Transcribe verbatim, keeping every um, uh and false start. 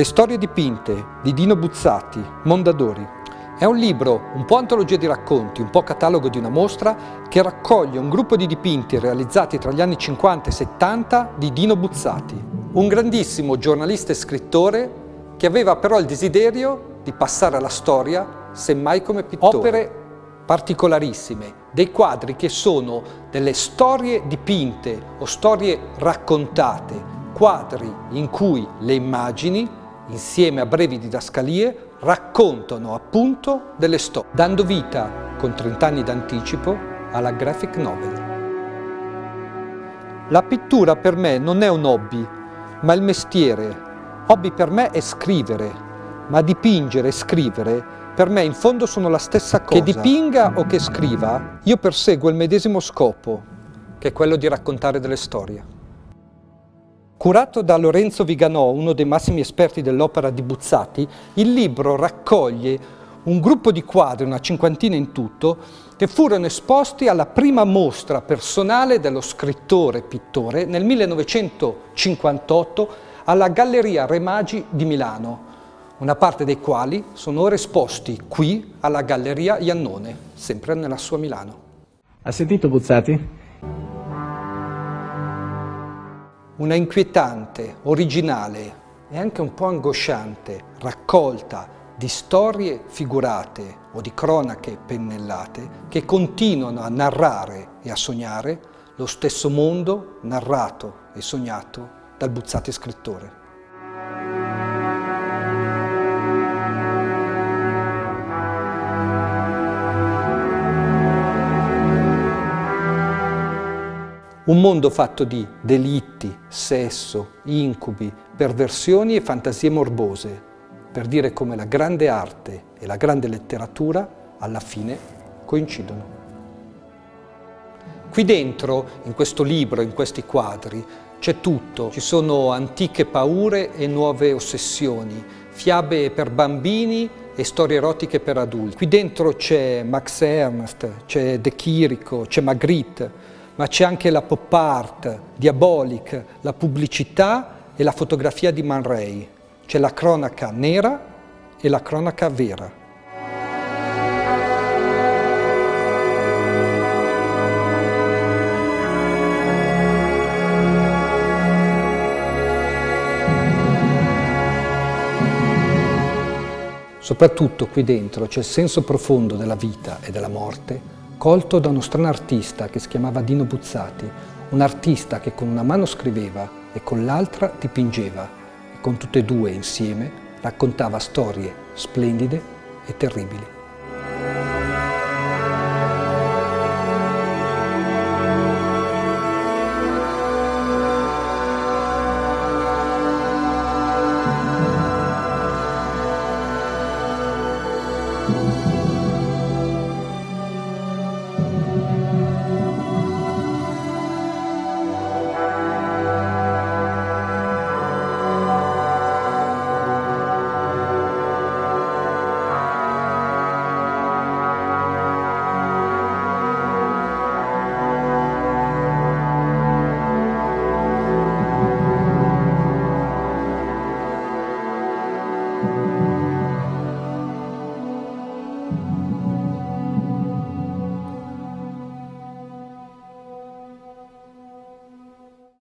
Le storie dipinte di Dino Buzzati, Mondadori. È un libro, un po' antologia di racconti, un po' catalogo di una mostra, che raccoglie un gruppo di dipinti realizzati tra gli anni cinquanta e settanta di Dino Buzzati, un grandissimo giornalista e scrittore che aveva però il desiderio di passare alla storia, semmai come pittore. Opere particolarissime, dei quadri che sono delle storie dipinte o storie raccontate, quadri in cui le immagini, insieme a brevi didascalie, raccontano appunto delle storie, dando vita, con trent'anni d'anticipo, alla graphic novel. La pittura per me non è un hobby, ma il mestiere. Hobby per me è scrivere, ma dipingere e scrivere per me in fondo sono la stessa cosa. Che dipinga o che scriva, io perseguo il medesimo scopo, che è quello di raccontare delle storie. Curato da Lorenzo Viganò, uno dei massimi esperti dell'opera di Buzzati, il libro raccoglie un gruppo di quadri, una cinquantina in tutto, che furono esposti alla prima mostra personale dello scrittore e pittore nel millenovecentocinquantotto alla Galleria Re Magi di Milano, una parte dei quali sono ora esposti qui alla Galleria Iannone, sempre nella sua Milano. Ha sentito Buzzati? Una inquietante, originale e anche un po' angosciante raccolta di storie figurate o di cronache pennellate che continuano a narrare e a sognare lo stesso mondo narrato e sognato dal Buzzati scrittore. Un mondo fatto di delitti, sesso, incubi, perversioni e fantasie morbose, per dire come la grande arte e la grande letteratura alla fine coincidono. Qui dentro, in questo libro, in questi quadri, c'è tutto. Ci sono antiche paure e nuove ossessioni, fiabe per bambini e storie erotiche per adulti. Qui dentro c'è Max Ernst, c'è De Chirico, c'è Magritte, ma c'è anche la pop art, Diabolic, la pubblicità e la fotografia di Man Ray. C'è la cronaca nera e la cronaca vera. Soprattutto qui dentro c'è il senso profondo della vita e della morte, colto da uno strano artista che si chiamava Dino Buzzati, un artista che con una mano scriveva e con l'altra dipingeva, e con tutte e due insieme raccontava storie splendide e terribili.